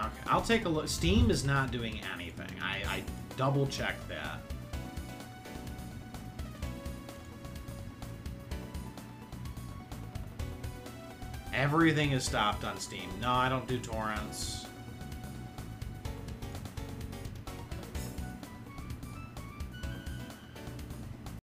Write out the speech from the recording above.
Okay, I'll take a look. Steam is not doing anything. I double-checked that. Everything is stopped on Steam. No, I don't do torrents.